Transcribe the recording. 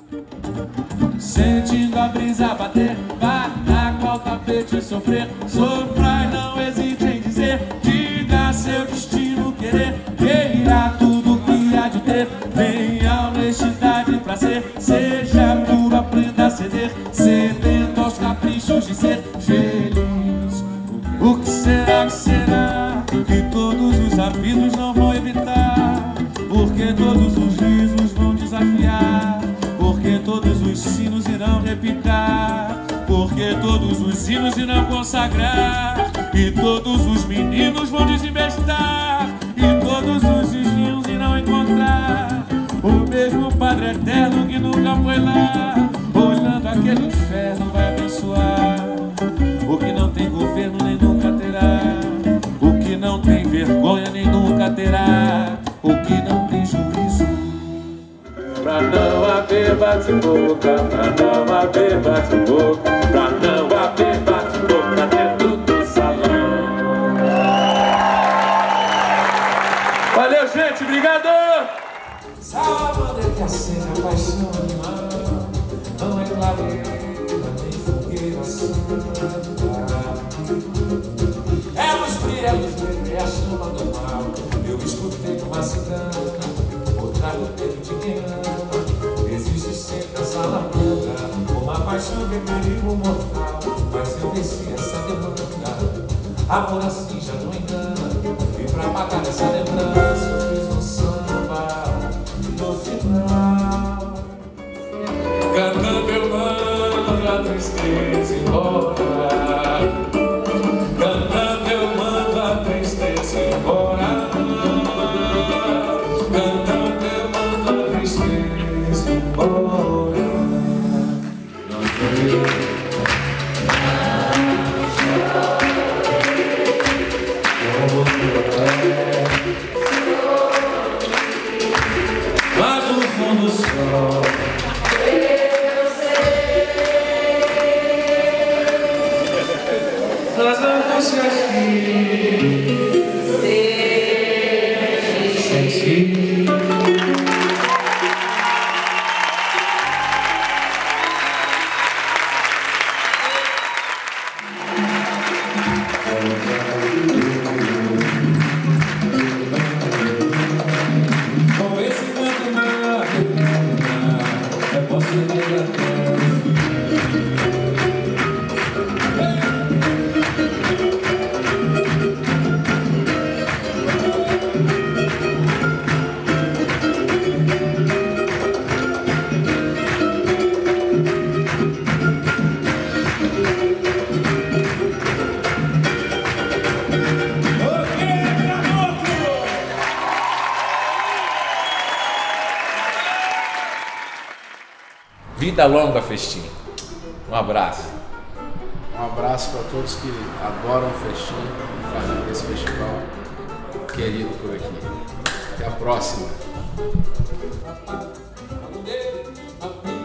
Sentindo a brisa bater, barraca ao tapete sofrer. Sofra e não hesite em dizer, diga seu destino querer. Queira tudo que há de ter, tenha honestidade pra ser. Seja puro, aprenda a ceder, cedendo aos caprichos de ser feliz. O que será que será? Que todos os avisos não vão evitar, porque todos os risos vão desafiar, porque todos os sinos irão repicar, porque todos os hinos irão consagrar, e todos os meninos vão desembestar, e todos os vizinhos irão encontrar o mesmo Padre Eterno que nunca foi lá, olhando aquele inferno vai abençoar o que não tem governo nem nunca terá, o que não tem vergonha nem nunca terá, o que não tem juízo. Pra não haver bate-boca, pra não haver bate-boca, pra não haver bate-boca dentro do salão. Valeu, gente, obrigado! Sábado é que acende a paixão animal, não é clareira nem fogueira santa. É luz fria, é a chama do mal. Eu escutei uma cigana, outra do peito de quem ama. Existe sempre essa lamenta, uma paixão que é perigo mortal. Mas eu venci essa demanda, amor assim já não engana. E pra apagar essa lembrança eu fiz um samba no final, cantando eu mando a tristeza embora, cantando eu mando a tristeza embora, cantando eu mando a tristeza embora. Não foi mas no fundo do sol eu sei das angústias que senti. Vida longa, Festim. Um abraço. Um abraço para todos que adoram o Festim, fazendo esse festival querido por aqui. Até a próxima.